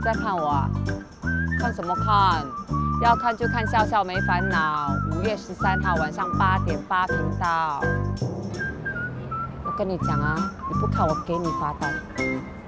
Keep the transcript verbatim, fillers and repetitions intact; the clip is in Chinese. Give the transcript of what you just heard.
在看我啊？看什么看？要看就看《笑笑没烦恼》，五月十三号晚上八点八频道。我跟你讲啊，你不看我给你发呆。